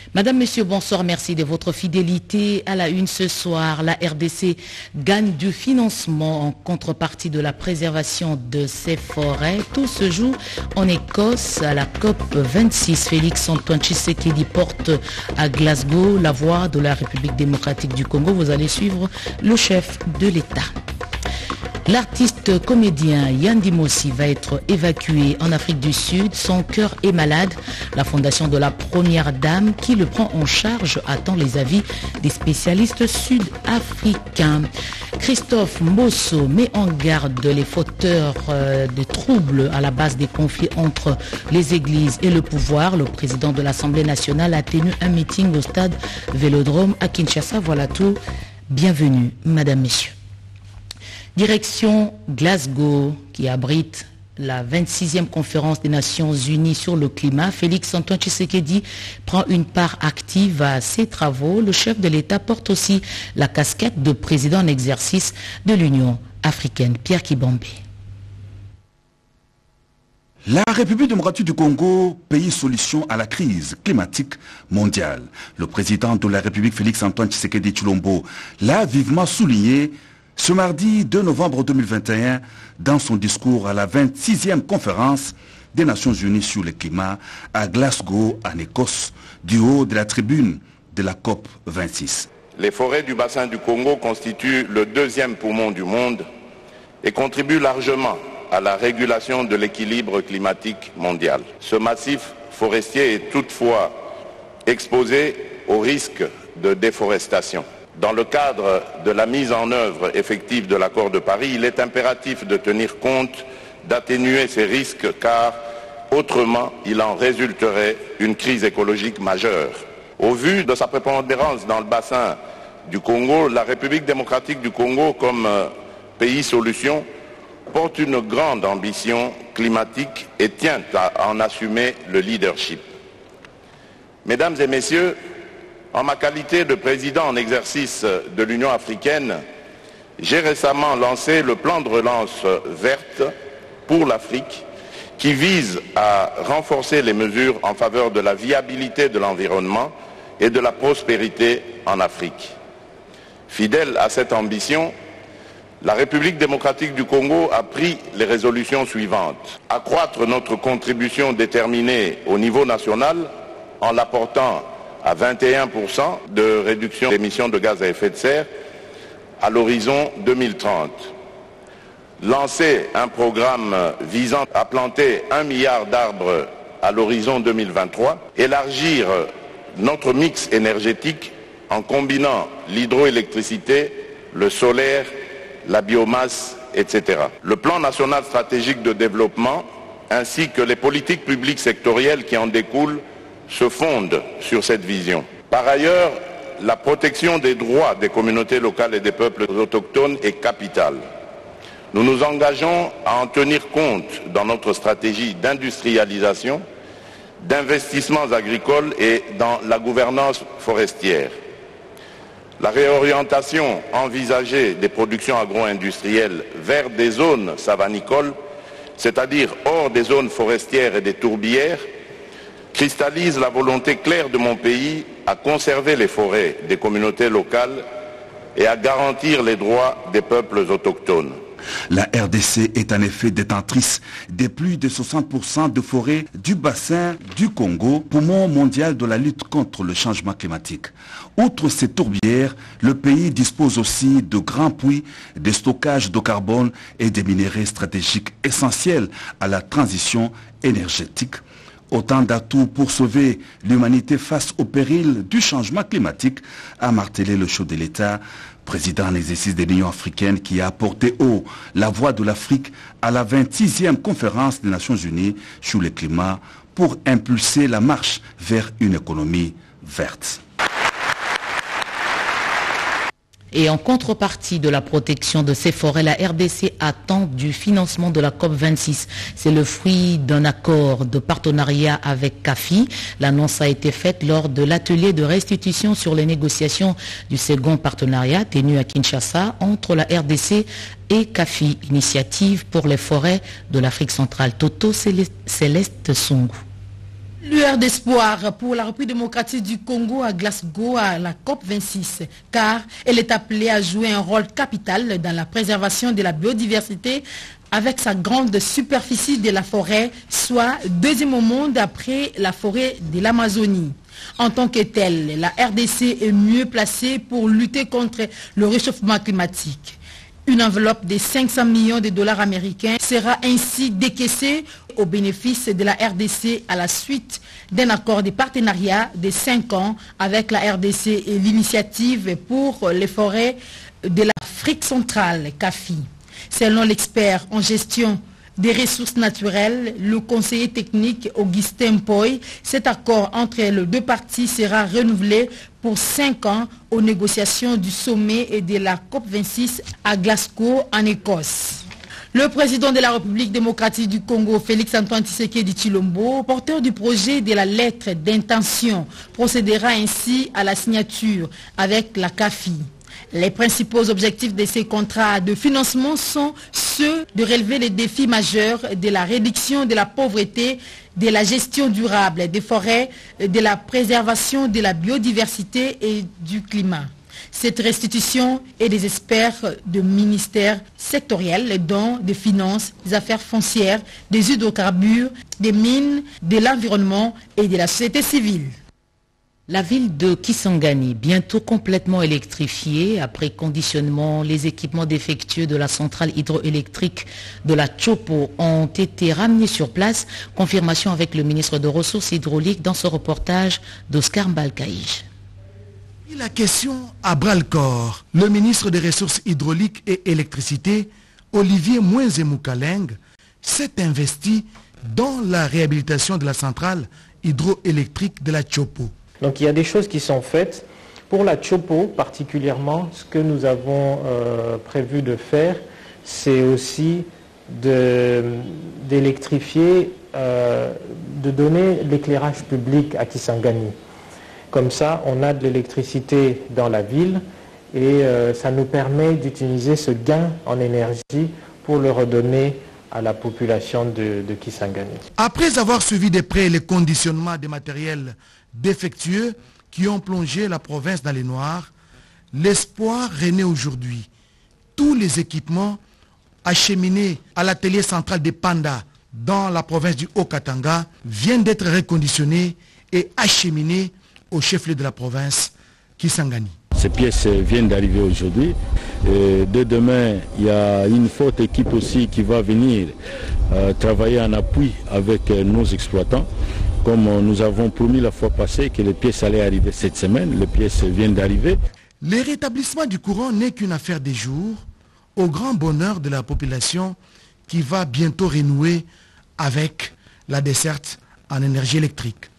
Madame, Monsieur, bonsoir, merci de votre fidélité. À la une ce soir, la RDC gagne du financement en contrepartie de la préservation de ses forêts. Tout se joue en Écosse à la COP 26. Félix-Antoine Tshisekedi porte à Glasgow la voix de la République démocratique du Congo. Vous allez suivre le chef de l'État. L'artiste comédien Yann Dimossi va être évacué en Afrique du Sud. Son cœur est malade. La fondation de la Première Dame qui le prend en charge attend les avis des spécialistes sud-africains. Christophe Mbosso met en garde les fauteurs de troubles à la base des conflits entre les églises et le pouvoir. Le président de l'Assemblée nationale a tenu un meeting au stade Vélodrome à Kinshasa. Voilà tout. Bienvenue, Madame, Messieurs. Direction Glasgow, qui abrite la 26e conférence des Nations Unies sur le climat. Félix-Antoine Tshisekedi prend une part active à ces travaux. Le chef de l'État porte aussi la casquette de président en exercice de l'Union africaine. Pierre Kibombe. La République démocratique du Congo, pays solution à la crise climatique mondiale. Le président de la République, Félix-Antoine Tshisekedi Tshilombo, l'a vivement souligné ce mardi 2 novembre 2021, dans son discours à la 26e conférence des Nations Unies sur le climat à Glasgow, en Écosse, du haut de la tribune de la COP 26. Les forêts du bassin du Congo constituent le deuxième poumon du monde et contribuent largement à la régulation de l'équilibre climatique mondial. Ce massif forestier est toutefois exposé au risque de déforestation. Dans le cadre de la mise en œuvre effective de l'accord de Paris, il est impératif de tenir compte d'atténuer ces risques car autrement il en résulterait une crise écologique majeure. Au vu de sa prépondérance dans le bassin du Congo, la République démocratique du Congo comme pays solution porte une grande ambition climatique et tient à en assumer le leadership. Mesdames et messieurs, en ma qualité de président en exercice de l'Union africaine, j'ai récemment lancé le plan de relance verte pour l'Afrique qui vise à renforcer les mesures en faveur de la viabilité de l'environnement et de la prospérité en Afrique. Fidèle à cette ambition, la République démocratique du Congo a pris les résolutions suivantes. Accroître notre contribution déterminée au niveau national en l'apportant à 21% de réduction d'émissions de gaz à effet de serre à l'horizon 2030. Lancer un programme visant à planter 1 milliard d'arbres à l'horizon 2023. Élargir notre mix énergétique en combinant l'hydroélectricité, le solaire, la biomasse, etc. Le plan national stratégique de développement ainsi que les politiques publiques sectorielles qui en découlent se fondent sur cette vision. Par ailleurs, la protection des droits des communautés locales et des peuples autochtones est capitale. Nous nous engageons à en tenir compte dans notre stratégie d'industrialisation, d'investissements agricoles et dans la gouvernance forestière. La réorientation envisagée des productions agro-industrielles vers des zones savanicoles, c'est-à-dire hors des zones forestières et des tourbières, cristallise la volonté claire de mon pays à conserver les forêts des communautés locales et à garantir les droits des peuples autochtones. La RDC est en effet détentrice de plus de 60% de forêts du bassin du Congo, poumon mondial de la lutte contre le changement climatique. Outre ces tourbières, le pays dispose aussi de grands puits de stockage de carbone et des minéraux stratégiques essentiels à la transition énergétique. Autant d'atouts pour sauver l'humanité face au péril du changement climatique, a martelé le chef de l'État, président en exercice de l'Union africaine qui a porté haut la voix de l'Afrique à la 26e conférence des Nations Unies sur le climat pour impulser la marche vers une économie verte. Et en contrepartie de la protection de ces forêts, la RDC attend du financement de la COP 26. C'est le fruit d'un accord de partenariat avec CAFI. L'annonce a été faite lors de l'atelier de restitution sur les négociations du second partenariat tenu à Kinshasa entre la RDC et CAFI, Initiative pour les forêts de l'Afrique centrale. Toto Céleste Songo. Lueur d'espoir pour la République démocratique du Congo à Glasgow à la COP26, car elle est appelée à jouer un rôle capital dans la préservation de la biodiversité avec sa grande superficie de la forêt, soit deuxième au monde après la forêt de l'Amazonie. En tant que telle, la RDC est mieux placée pour lutter contre le réchauffement climatique. Une enveloppe de 500 millions de dollars américains sera ainsi décaissée au bénéfice de la RDC à la suite d'un accord de partenariat de 5 ans avec la RDC et l'initiative pour les forêts de l'Afrique centrale, CAFI. Selon l'expert en gestion des ressources naturelles, le conseiller technique Augustin Poy, cet accord entre les deux parties sera renouvelé pour 5 ans aux négociations du sommet et de la COP26 à Glasgow en Écosse. Le président de la République démocratique du Congo, Félix-Antoine Tshisekedi Tshilombo, porteur du projet de la lettre d'intention, procédera ainsi à la signature avec la CAFI. Les principaux objectifs de ces contrats de financement sont ceux de relever les défis majeurs de la réduction de la pauvreté, de la gestion durable des forêts, de la préservation de la biodiversité et du climat. Cette restitution est des experts de ministères sectoriels dont des finances, des affaires foncières, des hydrocarbures, des mines, de l'environnement et de la société civile. La ville de Kisangani, bientôt complètement électrifiée, après conditionnement, les équipements défectueux de la centrale hydroélectrique de la Chopo ont été ramenés sur place. Confirmation avec le ministre des Ressources hydrauliques dans ce reportage d'Oscar Mbalkaïj. La question à bras-le-corps. Le ministre des Ressources hydrauliques et électricité, Olivier Mouenzemoukaleng, s'est investi dans la réhabilitation de la centrale hydroélectrique de la Chopo. Donc il y a des choses qui sont faites. Pour la Chopo particulièrement, ce que nous avons prévu de faire, c'est aussi d'électrifier, de donner l'éclairage public à Kisangani. Comme ça, on a de l'électricité dans la ville et ça nous permet d'utiliser ce gain en énergie pour le redonner à la population de Kisangani. Après avoir suivi de près les conditionnements des matériels défectueux qui ont plongé la province dans les noirs, l'espoir renaît aujourd'hui. Tous les équipements acheminés à l'atelier central de Panda dans la province du Haut-Katanga viennent d'être reconditionnés et acheminés au chef-lieu de la province, Kisangani. Ces pièces viennent d'arriver aujourd'hui. Dès demain, il y a une forte équipe aussi qui va venir travailler en appui avec nos exploitants. Comme nous avons promis la fois passée que les pièces allaient arriver cette semaine, les pièces viennent d'arriver. Le rétablissement du courant n'est qu'une affaire des jours, au grand bonheur de la population qui va bientôt renouer avec la desserte en énergie électrique.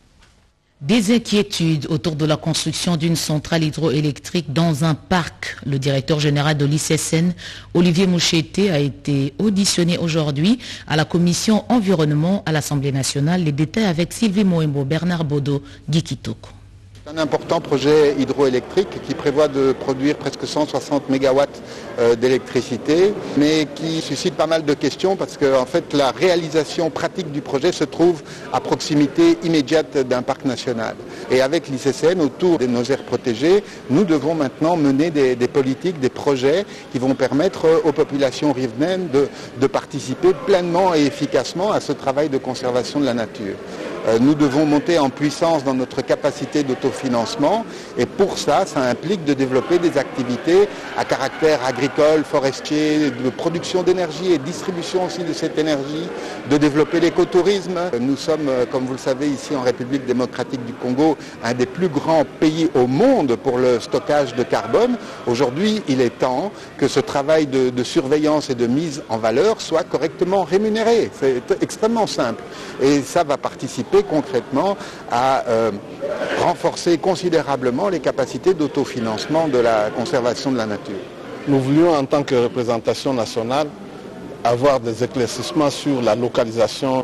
Des inquiétudes autour de la construction d'une centrale hydroélectrique dans un parc. Le directeur général de l'ICSN, Olivier Moucheté, a été auditionné aujourd'hui à la commission environnement à l'Assemblée nationale. Les détails avec Sylvie Moembo, Bernard Bodo, Guy Kitoko. C'est un important projet hydroélectrique qui prévoit de produire presque 160 MW d'électricité, mais qui suscite pas mal de questions parce que en fait, la réalisation pratique du projet se trouve à proximité immédiate d'un parc national. Et avec l'ICCN, autour de nos aires protégées, nous devons maintenant mener des politiques, des projets qui vont permettre aux populations riveraines de participer pleinement et efficacement à ce travail de conservation de la nature. Nous devons monter en puissance dans notre capacité d'autofinancement et pour ça, ça implique de développer des activités à caractère agricole, forestier, de production d'énergie et distribution aussi de cette énergie, de développer l'écotourisme. Nous sommes, comme vous le savez, ici en République démocratique du Congo, un des plus grands pays au monde pour le stockage de carbone. Aujourd'hui, il est temps que ce travail de surveillance et de mise en valeur soit correctement rémunéré. C'est extrêmement simple et ça va participer concrètement à renforcer considérablement les capacités d'autofinancement de la conservation de la nature. Nous voulions en tant que représentation nationale avoir des éclaircissements sur la localisation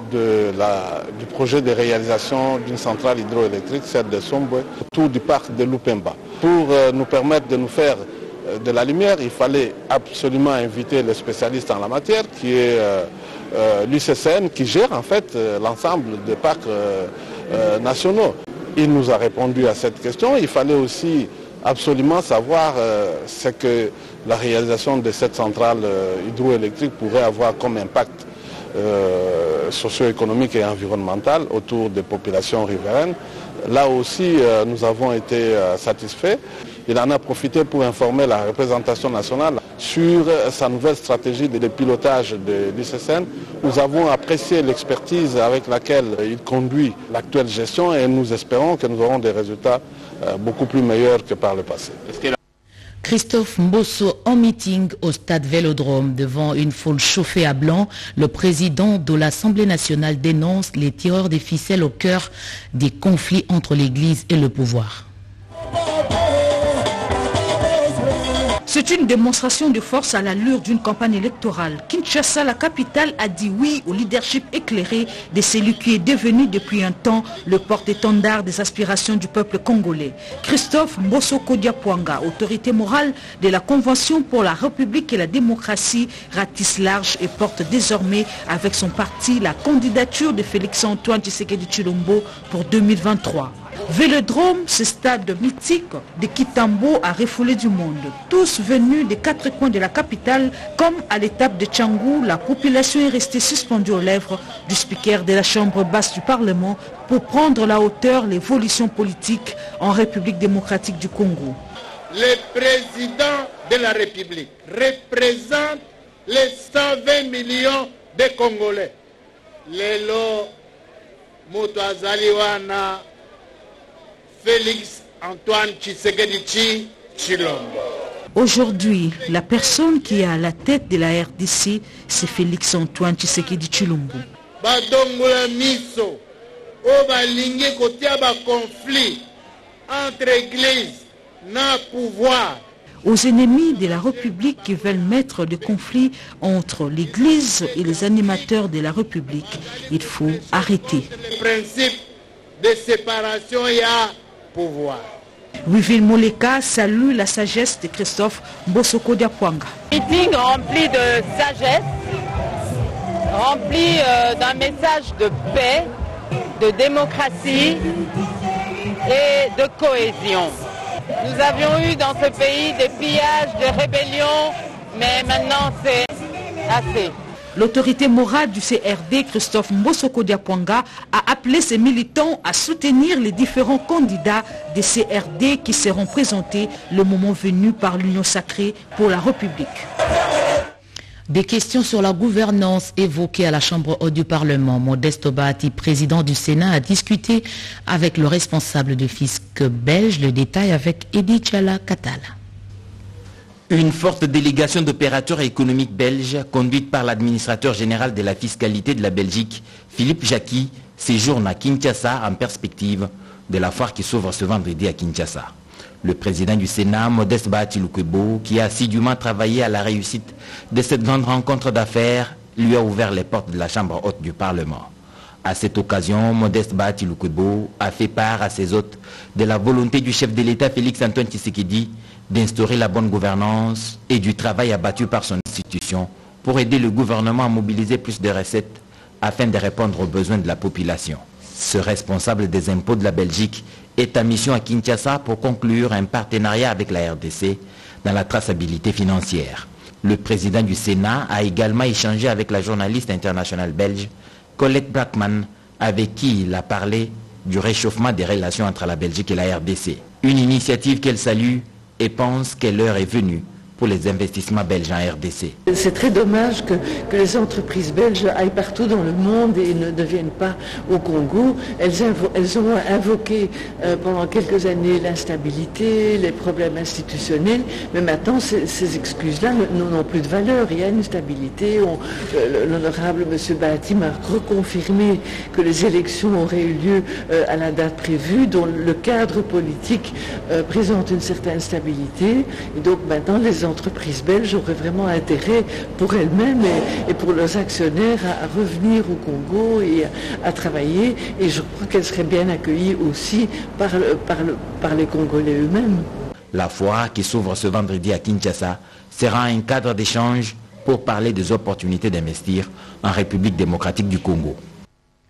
du projet de réalisation d'une centrale hydroélectrique, celle de Sombwe, autour du parc de Lupemba. Pour nous permettre de nous faire de la lumière, il fallait absolument inviter les spécialistes en la matière, qui est l'UCCN, qui gère en fait l'ensemble des parcs nationaux. Il nous a répondu à cette question. Il fallait aussi absolument savoir ce que la réalisation de cette centrale hydroélectrique pourrait avoir comme impact socio-économique et environnemental autour des populations riveraines. Là aussi, nous avons été satisfaits. Il en a profité pour informer la représentation nationale sur sa nouvelle stratégie de pilotage de l'ICSN. Nous avons apprécié l'expertise avec laquelle il conduit l'actuelle gestion et nous espérons que nous aurons des résultats beaucoup plus meilleurs que par le passé. Christophe Mbosso en meeting au stade Vélodrome devant une foule chauffée à blanc. Le président de l'Assemblée nationale dénonce les tireurs des ficelles au cœur des conflits entre l'Église et le pouvoir. C'est une démonstration de force à l'allure d'une campagne électorale. Kinshasa, la capitale, a dit oui au leadership éclairé de celui qui est devenu depuis un temps le porte-étendard des aspirations du peuple congolais. Christophe Mbosso Kodiapwanga, autorité morale de la Convention pour la République et la démocratie, ratisse large et porte désormais avec son parti la candidature de Félix-Antoine Tshisekedi Tshilombo pour 2023. Vélodrome, ce stade mythique de Kitambo a refoulé du monde. Tous venus des quatre coins de la capitale, comme à l'étape de Tchangou, la population est restée suspendue aux lèvres du speaker de la Chambre basse du Parlement pour prendre la hauteur l'évolution politique en République démocratique du Congo. Le président de la République représente les 120 millions de Congolais. Lelo Moutouazaliwana Félix-Antoine Tshisekedi Tshilombo. Aujourd'hui, la personne qui est à la tête de la RDC, c'est Félix-Antoine Tshisekedi Tshilombo. Badongola miso, obalingi kotia ba conflit entre église na pouvoir. Aux ennemis de la République qui veulent mettre des conflits entre l'Église et les animateurs de la République, il faut arrêter. Le principe de séparation et à pouvoir. Wivil Moleka salue la sagesse de Christophe Mbosso Kodiapwanga. Meeting rempli de sagesse, rempli d'un message de paix, de démocratie et de cohésion. Nous avions eu dans ce pays des pillages, des rébellions, mais maintenant c'est assez. L'autorité morale du CRD, Christophe Mbosso Kodiapwanga, a appelé ses militants à soutenir les différents candidats des CRD qui seront présentés le moment venu par l'Union sacrée pour la République. Des questions sur la gouvernance évoquées à la Chambre haute du Parlement. Modeste Bahati, président du Sénat, a discuté avec le responsable de fisc belge. Le détail avec Edith Chala Katala. Une forte délégation d'opérateurs économiques belges, conduite par l'administrateur général de la fiscalité de la Belgique, Philippe Jacqui, séjourne à Kinshasa en perspective de la foire qui s'ouvre ce vendredi à Kinshasa. Le président du Sénat, Modeste Bahati Lukwebo, qui a assidûment travaillé à la réussite de cette grande rencontre d'affaires, lui a ouvert les portes de la Chambre haute du Parlement. À cette occasion, Modeste Bahati Lukwebo a fait part à ses hôtes de la volonté du chef de l'État Félix-Antoine Tshisekedi d'instaurer la bonne gouvernance et du travail abattu par son institution pour aider le gouvernement à mobiliser plus de recettes afin de répondre aux besoins de la population. Ce responsable des impôts de la Belgique est en mission à Kinshasa pour conclure un partenariat avec la RDC dans la traçabilité financière. Le président du Sénat a également échangé avec la journaliste internationale belge Colette Brackman, avec qui il a parlé du réchauffement des relations entre la Belgique et la RDC. Une initiative qu'elle salue et pense que l'heure est venue pour les investissements belges en RDC. C'est très dommage que les entreprises belges aillent partout dans le monde et ne viennent pas au Congo. Elles ont invoqué pendant quelques années l'instabilité, les problèmes institutionnels, mais maintenant ces excuses-là n'ont plus de valeur. Il y a une stabilité. L'honorable M. Bahati m'a reconfirmé que les élections auraient eu lieu à la date prévue, dont le cadre politique présente une certaine stabilité. Et donc maintenant, les entreprises belges auraient vraiment intérêt pour elles-mêmes et pour leurs actionnaires à revenir au Congo et à travailler. Et je crois qu'elles seraient bien accueillies aussi par les Congolais eux-mêmes. La foire qui s'ouvre ce vendredi à Kinshasa sera un cadre d'échange pour parler des opportunités d'investir en République démocratique du Congo.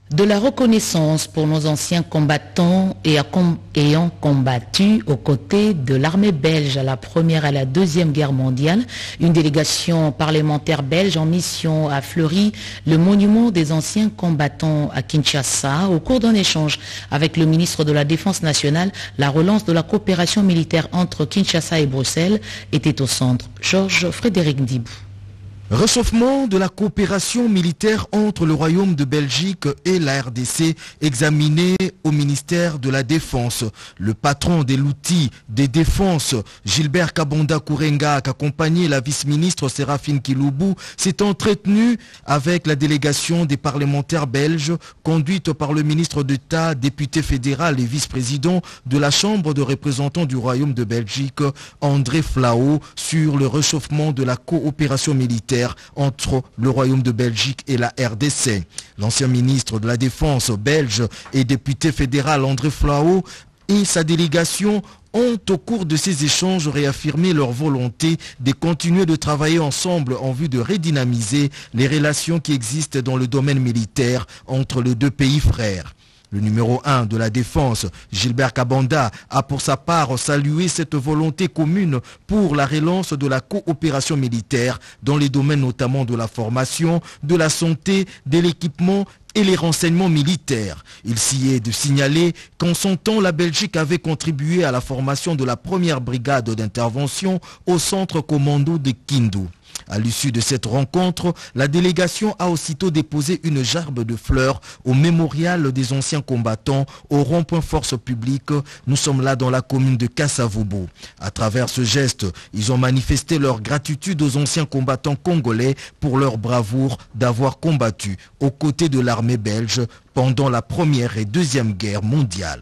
De la reconnaissance pour nos anciens combattants et ayant combattu aux côtés de l'armée belge à la Première et à la Deuxième Guerre mondiale. Une délégation parlementaire belge en mission a fleuri le monument des anciens combattants à Kinshasa. Au cours d'un échange avec le ministre de la Défense nationale, la relance de la coopération militaire entre Kinshasa et Bruxelles était au centre. Georges Frédéric Dibou. Réchauffement de la coopération militaire entre le Royaume de Belgique et la RDC examiné au ministère de la Défense. Le patron de l'outil des défenses, Gilbert Kabonda Kourenga, accompagné la vice-ministre Séraphine Kiloubou, s'est entretenu avec la délégation des parlementaires belges conduite par le ministre d'État, député fédéral et vice-président de la Chambre de représentants du Royaume de Belgique, André Flao, sur le réchauffement de la coopération militaire entre le Royaume de Belgique et la RDC. L'ancien ministre de la Défense belge et député fédéral André Flao et sa délégation ont au cours de ces échanges réaffirmé leur volonté de continuer de travailler ensemble en vue de redynamiser les relations qui existent dans le domaine militaire entre les deux pays frères. Le numéro 1 de la Défense, Gilbert Kabonda, a pour sa part salué cette volonté commune pour la relance de la coopération militaire dans les domaines notamment de la formation, de la santé, de l'équipement et les renseignements militaires. Il s'y est de signaler qu'en son temps, la Belgique avait contribué à la formation de la première brigade d'intervention au centre commando de Kindu. À l'issue de cette rencontre, la délégation a aussitôt déposé une gerbe de fleurs au mémorial des anciens combattants au rond-point Force Publique. Nous sommes là dans la commune de Kasavubu. À travers ce geste, ils ont manifesté leur gratitude aux anciens combattants congolais pour leur bravoure d'avoir combattu aux côtés de l'armée belge pendant la Première et Deuxième Guerre mondiale.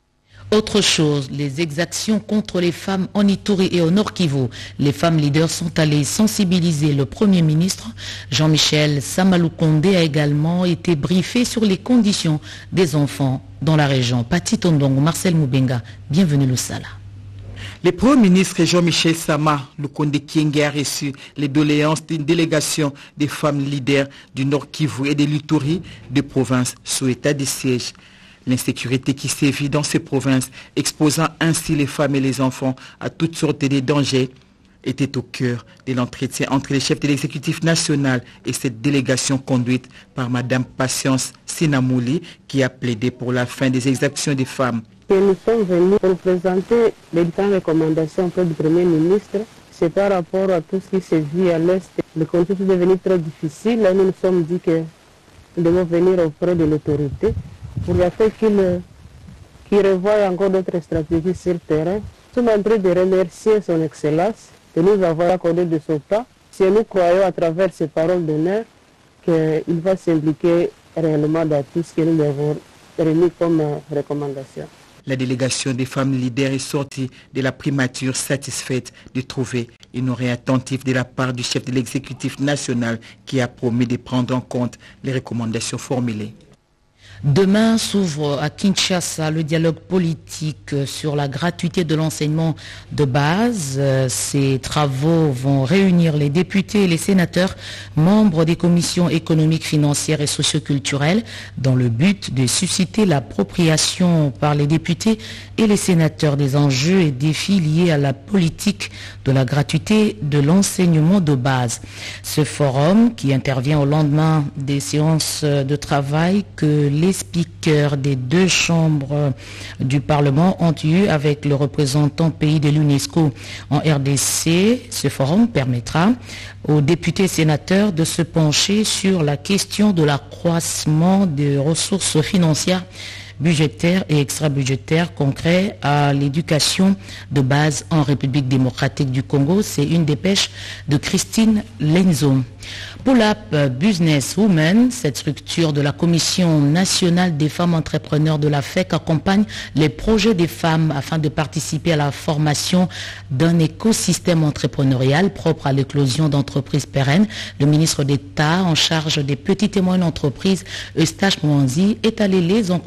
Autre chose, les exactions contre les femmes en Ituri et au Nord Kivu. Les femmes leaders sont allées sensibiliser le Premier ministre. Jean-Michel Samaloukonde a également été briefé sur les conditions des enfants dans la région. Pati Tondongo, Marcel Moubenga, bienvenue Lusala. Le Premier ministre Jean-Michel Samaloukonde Kyenge a reçu les doléances d'une délégation des femmes leaders du Nord Kivu et de l'Ituri, des provinces sous état de siège. L'insécurité qui sévit dans ces provinces, exposant ainsi les femmes et les enfants à toutes sortes de dangers, était au cœur de l'entretien entre les chefs de l'exécutif national et cette délégation conduite par Mme Patience Sinamouli qui a plaidé pour la fin des exactions des femmes. Nous sommes venus pour présenter les différentes recommandations auprès du Premier ministre. C'est par rapport à tout ce qui se vit à l'Est. Le contexte est devenu très difficile. Là, nous nous sommes dit que nous devons venir auprès de l'autorité pour le fait qu'il revoie encore d'autres stratégies sur le terrain. Nous sommes en train de remercier son Excellence de nous avoir accordé de son temps. Si nous croyons à travers ses paroles d'honneur qu'il va s'impliquer réellement dans tout ce que nous avons remis comme recommandation. La délégation des femmes leaders est sortie de la primature satisfaite de trouver une oreille attentive de la part du chef de l'exécutif national qui a promis de prendre en compte les recommandations formulées. Demain s'ouvre à Kinshasa le dialogue politique sur la gratuité de l'enseignement de base. Ces travaux vont réunir les députés et les sénateurs, membres des commissions économiques, financières et socioculturelles, dans le but de susciter l'appropriation par les députés et les sénateurs des enjeux et défis liés à la politique de la gratuité de l'enseignement de base. Ce forum, qui intervient au lendemain des séances de travail que les speakers des deux chambres du Parlement ont eu avec le représentant pays de l'UNESCO en RDC. Ce forum permettra aux députés et sénateurs de se pencher sur la question de l'accroissement des ressources financières, budgétaires et extra-budgétaires concrets à l'éducation de base en République démocratique du Congo. C'est une dépêche de Christine Lenzo. Pull-Up Business Women, cette structure de la Commission nationale des femmes entrepreneurs de la FEC, accompagne les projets des femmes afin de participer à la formation d'un écosystème entrepreneurial propre à l'éclosion d'entreprises pérennes. Le ministre d'État en charge des petites et moyennes entreprises, Eustache Mwanzi, est allé les encourager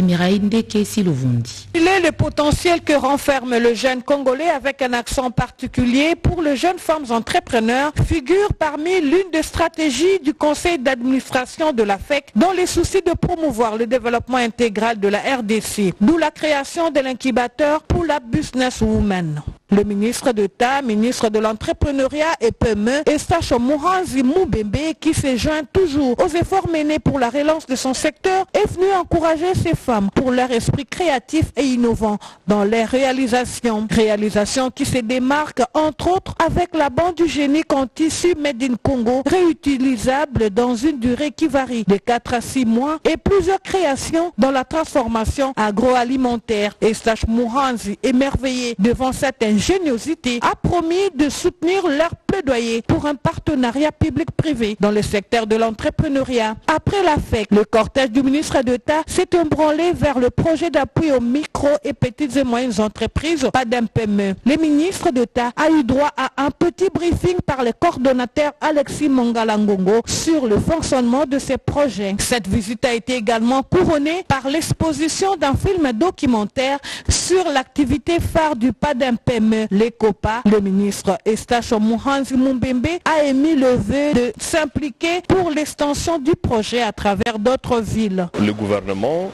Mireille Ndeke Silouvundi. Il est le potentiel que renferme le jeune Congolais avec un accent particulier pour les jeunes femmes entrepreneurs figure parmi l'une des stratégies du conseil d'administration de la FEC dans les soucis de promouvoir le développement intégral de la RDC, d'où la création de l'incubateur pour la Business Woman. Le ministre d'État, ministre de l'Entrepreneuriat et PME, Eustache Muhanzi Mubembe, qui se joint toujours aux efforts menés pour la relance de son secteur, est venu encourager ces femmes pour leur esprit créatif et innovant dans leurs réalisations. Réalisations qui se démarquent entre autres avec la bande du génique en tissu Made in Congo, réutilisable dans une durée qui varie de 4 à 6 mois et plusieurs créations dans la transformation agroalimentaire. Eustache Muhanzi, émerveillé devant cette ingéniosité, a promis de soutenir leur plaidoyer pour un partenariat public-privé dans le secteur de l'entrepreneuriat. Après la FEC, le cortège du ministre d'État s'est embranlé vers le projet d'appui aux micro et petites et moyennes entreprises PADEM-PME. Le ministre d'État a eu droit à un petit briefing par le coordonnateur Alexis Mongala-Ngongo sur le fonctionnement de ces projets. Cette visite a été également couronnée par l'exposition d'un film documentaire sur l'activité phare du PADEM-PME, l'ECOPA. Le ministre Eustache Muhanzi Mubembe a émis le vœu de s'impliquer pour l'extension du projet à travers d'autres villes. Le gouvernement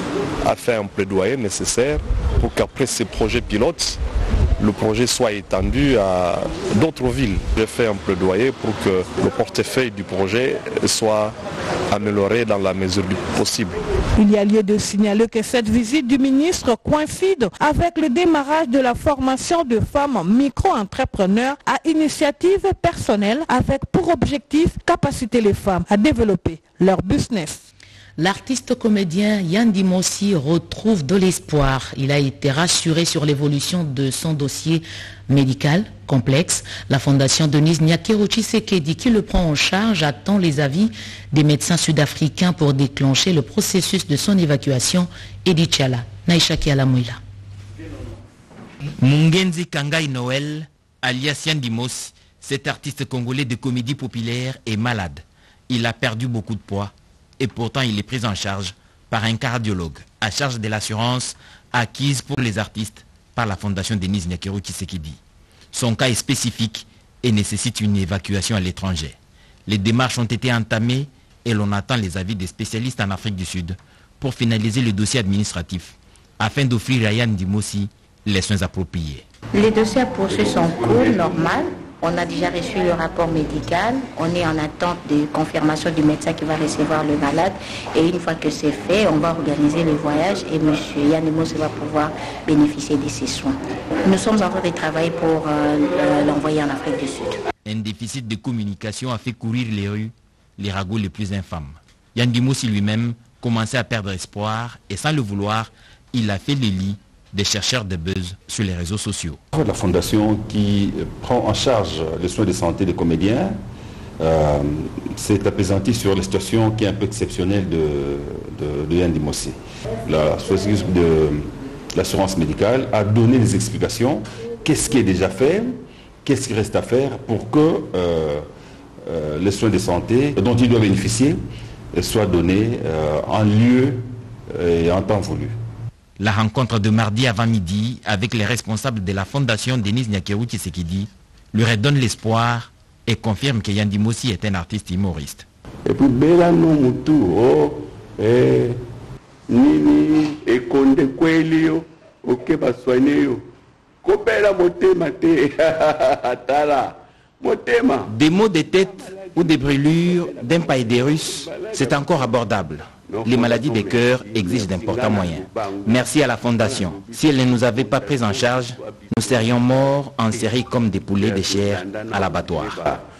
a fait un plaidoyer nécessaire pour qu'après ces projets pilotes, le projet soit étendu à d'autres villes. J'ai fait un plaidoyer pour que le portefeuille du projet soit amélioré dans la mesure du possible. Il y a lieu de signaler que cette visite du ministre coïncide avec le démarrage de la formation de femmes micro-entrepreneurs à initiative personnelle avec pour objectif capaciter les femmes à développer leur business. L'artiste comédien Yann Dimossi retrouve de l'espoir. Il a été rassuré sur l'évolution de son dossier médical complexe. La fondation Denise Nyakero Tshisekedi, qui le prend en charge, attend les avis des médecins sud-africains pour déclencher le processus de son évacuation. Edith Chala, Naïchaki Alamouila. Mungenzi Kangai Noël, alias Yann Dimossi, cet artiste congolais de comédie populaire, est malade. Il a perdu beaucoup de poids. Et pourtant il est pris en charge par un cardiologue à charge de l'assurance acquise pour les artistes par la fondation Denise Nyakero Tshisekedi. Son cas est spécifique et nécessite une évacuation à l'étranger. Les démarches ont été entamées et l'on attend les avis des spécialistes en Afrique du Sud pour finaliser le dossier administratif afin d'offrir à Yann Dimossi les soins appropriés. Les dossiers à poursuivre sont courts, normal. On a déjà reçu le rapport médical, on est en attente de confirmation du médecin qui va recevoir le malade et une fois que c'est fait, on va organiser le voyage et M. Yann Dimossi va pouvoir bénéficier de ses soins. Nous sommes en train de travailler pour l'envoyer en Afrique du Sud. Un déficit de communication a fait courir les rues les ragots les plus infâmes. Yann Dimossi lui-même commençait à perdre espoir et sans le vouloir, il a fait le lit des chercheurs de buzz sur les réseaux sociaux. La fondation qui prend en charge les soins de santé des comédiens s'est apaisantie sur la situation qui est un peu exceptionnelle de Yann Dimossi. La société de l'assurance médicale a donné des explications. Qu'est-ce qui est déjà fait? Qu'est-ce qui reste à faire pour que les soins de santé dont il doit bénéficier soient donnés en lieu et en temps voulu? La rencontre de mardi avant midi avec les responsables de la fondation Denise Nyakero Tshisekedi lui redonne l'espoir et confirme que Yann Dimossi est un artiste humoriste. Et puis Bela no mutu nini ekonde kwelio okeba soigneyo kopela motema te tala motema. Des maux de tête ou des brûlures d'un païdérus, c'est encore abordable. Les maladies des cœurs exigent d'importants moyens. Merci à la Fondation. Si elle ne nous avait pas pris en charge, nous serions morts en série comme des poulets de chair à l'abattoir.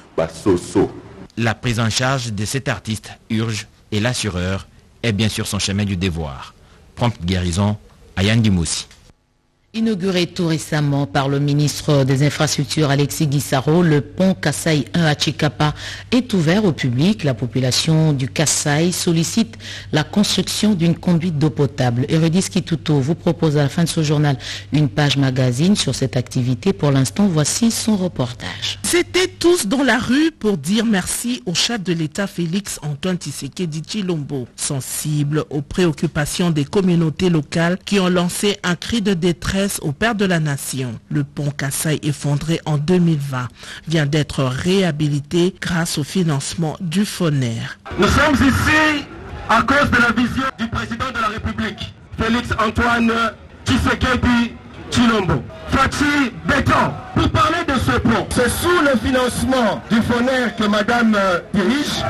La prise en charge de cet artiste urge et l'assureur est bien sûr son chemin du devoir. Prompte guérison à Yann Dimossi. Inauguré tout récemment par le ministre des Infrastructures Alexis Guissaro, le pont Kasaï 1 à Chikapa est ouvert au public. La population du Kasaï sollicite la construction d'une conduite d'eau potable. Eurydice Kituto vous propose à la fin de ce journal une page magazine sur cette activité. Pour l'instant, voici son reportage. C'était tous dans la rue pour dire merci au chef de l'État Félix Antoine Tshisekedi Tshilombo, sensible aux préoccupations des communautés locales qui ont lancé un cri de détresse au père de la nation. Le pont Kasaï effondré en 2020 vient d'être réhabilité grâce au financement du FONER. Nous sommes ici à cause de la vision du président de la République, Félix Antoine Tshisekedi Tshilombo. Fachi Béton, pour parler de ce pont, c'est sous le financement du FONER que Madame dirige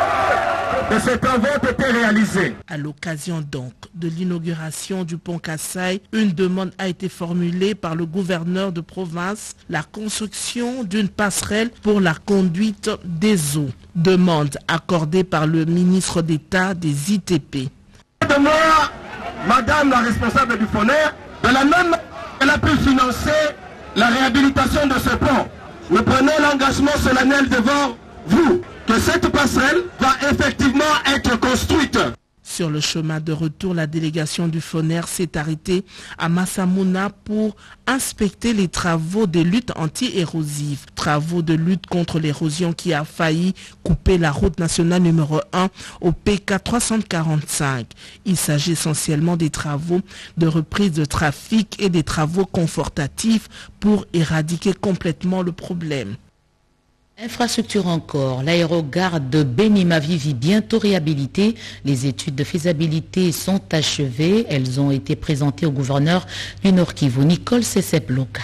que ces travaux ont été réalisés. À l'occasion donc de l'inauguration du pont Kasaï, une demande a été formulée par le gouverneur de province, la construction d'une passerelle pour la conduite des eaux. Demande accordée par le ministre d'État des ITP. De moi, Madame la responsable du FONER, de la même elle a pu financer la réhabilitation de ce pont. Nous prenons l'engagement solennel devant vous que cette passerelle va effectivement être construite. Sur le chemin de retour, la délégation du FONER s'est arrêtée à Massamouna pour inspecter les travaux de lutte anti-érosive. Travaux de lutte contre l'érosion qui a failli couper la route nationale numéro 1 au PK 345. Il s'agit essentiellement des travaux de reprise de trafic et des travaux confortatifs pour éradiquer complètement le problème. Infrastructure encore, l'aérogare de Beni-Mavivi bientôt réhabilitée. Les études de faisabilité sont achevées. Elles ont été présentées au gouverneur du Nord Kivu, Nicole Sesep-Loka.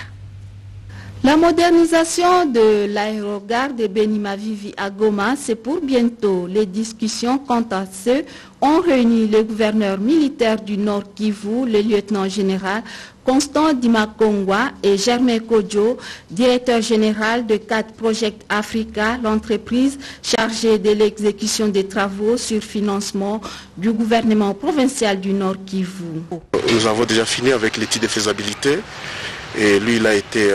La modernisation de l'aérogare de Beni-Mavivi à Goma, c'est pour bientôt. Les discussions quant à ce ont réuni le gouverneur militaire du Nord Kivu, le lieutenant général Constant Dimakongwa et Germain Kodjo, directeur général de CAD Project Africa, l'entreprise chargée de l'exécution des travaux sur financement du gouvernement provincial du Nord Kivu. Nous avons déjà fini avec l'étude de faisabilité et lui il a été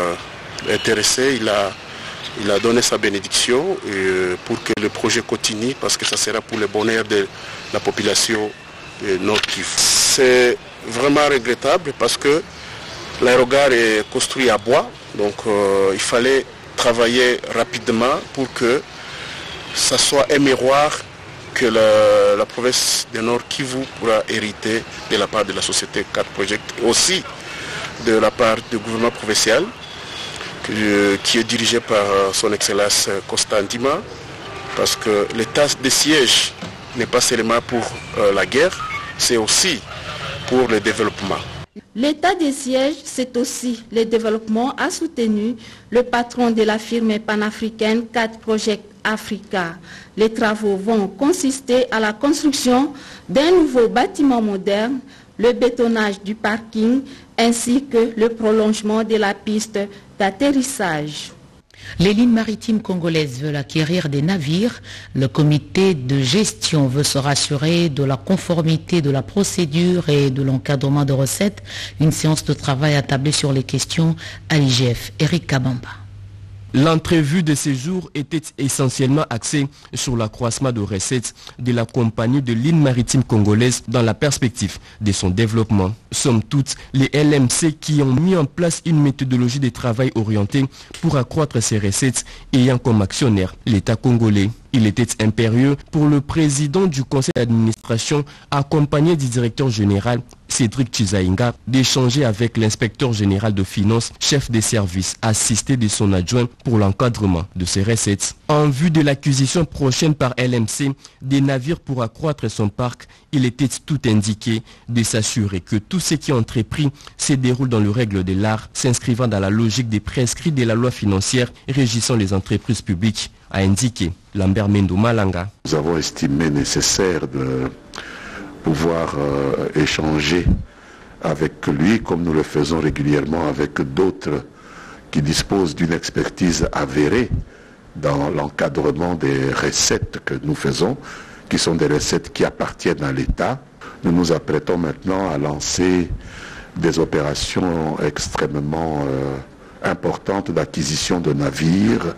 intéressé, il a donné sa bénédiction pour que le projet continue parce que ça sera pour le bonheur de la population Nord Kivu. C'est vraiment regrettable parce que l'aérogare est construit à bois, donc il fallait travailler rapidement pour que ça soit un miroir que la province du Nord Kivu pourra hériter de la part de la société CAD Project, aussi de la part du gouvernement provincial qui est dirigé par son Excellence Constant Ndima, parce que l'état de siège n'est pas seulement pour la guerre, c'est aussi pour le développement. L'état des sièges, c'est aussi le développement, a soutenu le patron de la firme panafricaine CAD Project Africa. Les travaux vont consister à la construction d'un nouveau bâtiment moderne, le bétonnage du parking ainsi que le prolongement de la piste d'atterrissage. Les lignes maritimes congolaises veulent acquérir des navires. Le comité de gestion veut se rassurer de la conformité de la procédure et de l'encadrement de recettes. Une séance de travail attablée sur les questions à l'IGF. Eric Kabamba. L'entrevue de ces jours était essentiellement axée sur l'accroissement de recettes de la compagnie de lignes maritimes congolaises dans la perspective de son développement. Somme toute, les LMC qui ont mis en place une méthodologie de travail orientée pour accroître ces recettes ayant comme actionnaire l'État congolais. Il était impérieux pour le président du conseil d'administration, accompagné du directeur général Cédric Chizaïnga, d'échanger avec l'inspecteur général de finances, chef des services, assisté de son adjoint pour l'encadrement de ces recettes. En vue de l'acquisition prochaine par LMC des navires pour accroître son parc, il était tout indiqué de s'assurer que tout ce qui est entrepris se déroule dans le règle de l'art, s'inscrivant dans la logique des prescrits de la loi financière régissant les entreprises publiques, a indiqué Lambert Mendo Malanga. Nous avons estimé nécessaire de pouvoir échanger avec lui, comme nous le faisons régulièrement avec d'autres qui disposent d'une expertise avérée dans l'encadrement des recettes que nous faisons, qui sont des recettes qui appartiennent à l'État. Nous nous apprêtons maintenant à lancer des opérations extrêmement importantes d'acquisition de navires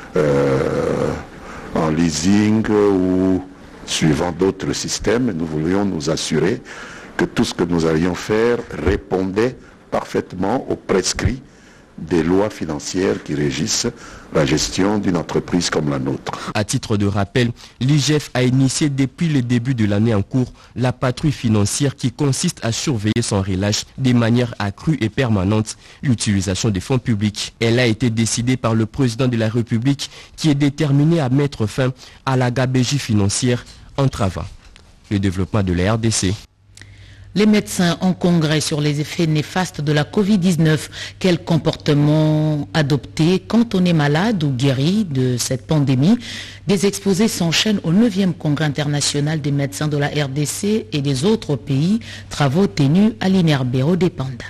en leasing ou suivant d'autres systèmes. Nous voulions nous assurer que tout ce que nous allions faire répondait parfaitement aux prescrits des lois financières qui régissent la gestion d'une entreprise comme la nôtre. À titre de rappel, l'IGF a initié depuis le début de l'année en cours la patrouille financière qui consiste à surveiller sans relâche de manière accrue et permanente l'utilisation des fonds publics. Elle a été décidée par le président de la République qui est déterminé à mettre fin à la gabegie financière entravant le développement de la RDC. Les médecins en congrès sur les effets néfastes de la Covid-19. Quel comportement adopter quand on est malade ou guéri de cette pandémie? Des exposés s'enchaînent au 9e congrès international des médecins de la RDC et des autres pays. Travaux tenus à l'INERBERO des Panda.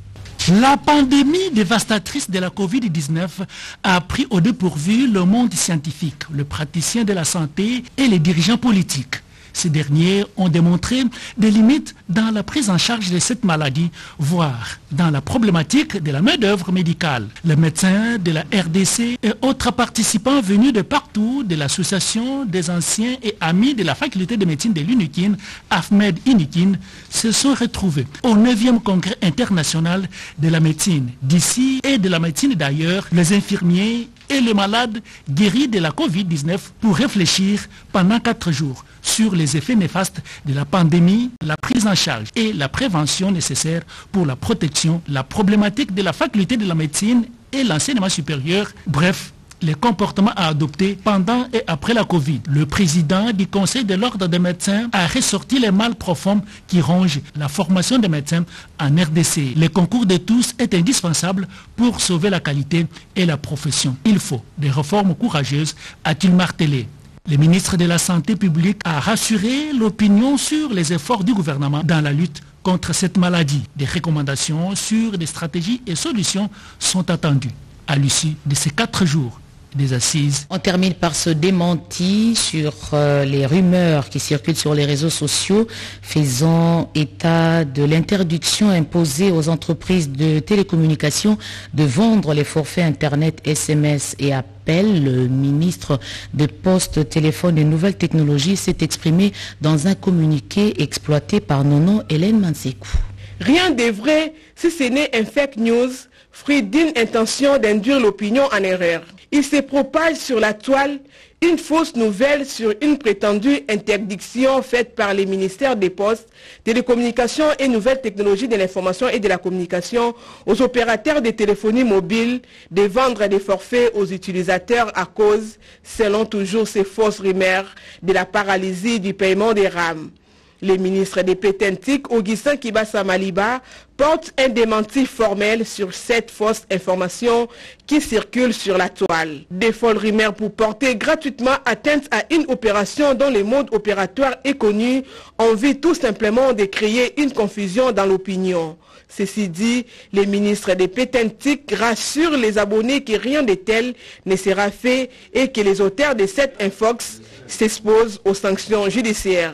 La pandémie dévastatrice de la Covid-19 a pris au dépourvu le monde scientifique, le praticien de la santé et les dirigeants politiques. Ces derniers ont démontré des limites dans la prise en charge de cette maladie, voire dans la problématique de la main-d'œuvre médicale. Les médecins de la RDC et autres participants venus de partout de l'association des anciens et amis de la faculté de médecine de l'UNIKIN, Ahmed Inikin, se sont retrouvés au 9e congrès international de la médecine d'ici et de la médecine d'ailleurs, les infirmiers et les malades guéris de la Covid-19 pour réfléchir pendant 4 jours sur les effets néfastes de la pandémie, la prise en charge et la prévention nécessaires pour la protection, la problématique de la faculté de la médecine et l'enseignement supérieur, bref, les comportements à adopter pendant et après la Covid. Le président du Conseil de l'Ordre des médecins a ressorti les mal profonds qui rongent la formation des médecins en RDC. Le concours de tous est indispensable pour sauver la qualité et la profession. Il faut des réformes courageuses, a-t-il martelé. Le ministre de la Santé publique a rassuré l'opinion sur les efforts du gouvernement dans la lutte contre cette maladie. Des recommandations sur des stratégies et solutions sont attendues à l'issue de ces 4 jours des assises. On termine par ce démenti sur les rumeurs qui circulent sur les réseaux sociaux faisant état de l'interdiction imposée aux entreprises de télécommunications de vendre les forfaits Internet, SMS et appels. Le ministre des Postes, Téléphones et Nouvelles Technologies s'est exprimé dans un communiqué exploité par Nono Hélène Mansekou. Rien de vrai si ce n'est un fake news, fruit d'une intention d'induire l'opinion en erreur. Il se propage sur la toile une fausse nouvelle sur une prétendue interdiction faite par les ministères des Postes, Télécommunications et Nouvelles Technologies de l'Information et de la Communication aux opérateurs de téléphonie mobile de vendre des forfaits aux utilisateurs à cause, selon toujours ces fausses rumeurs, de la paralysie du paiement des RAM. Le ministre des Pétentique, Augustin Kibasa Maliba, porte un démenti formel sur cette fausse information qui circule sur la toile. Des folles rumeurs pour porter gratuitement atteinte à une opération dont le mode opératoire est connu, en vue tout simplement de créer une confusion dans l'opinion. Ceci dit, le ministre des Pétentique rassure les abonnés que rien de tel ne sera fait et que les auteurs de cette infox s'exposent aux sanctions judiciaires.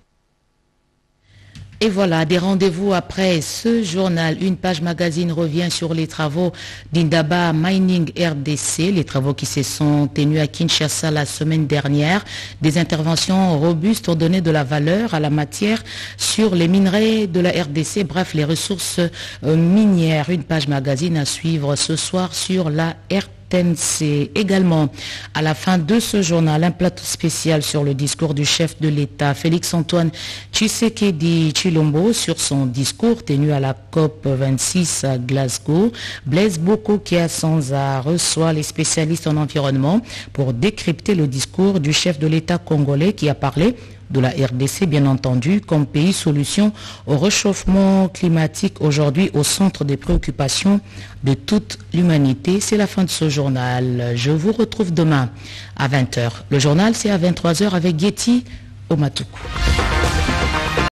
Et voilà, des rendez-vous après ce journal. Une page magazine revient sur les travaux d'Indaba Mining RDC, les travaux qui se sont tenus à Kinshasa la semaine dernière. Des interventions robustes ont donné de la valeur à la matière sur les minerais de la RDC, bref, les ressources minières. Une page magazine à suivre ce soir sur la RDC. Également, à la fin de ce journal, un plateau spécial sur le discours du chef de l'État, Félix-Antoine Tshisekedi Tshilombo, sur son discours tenu à la COP 26 à Glasgow. Blaise Boko Kiasanza reçoit les spécialistes en environnement pour décrypter le discours du chef de l'État congolais qui a parlé de la RDC, bien entendu, comme pays solution au réchauffement climatique, aujourd'hui au centre des préoccupations de toute l'humanité. C'est la fin de ce journal. Je vous retrouve demain à 20h. Le journal, c'est à 23h avec Getty Omatuku.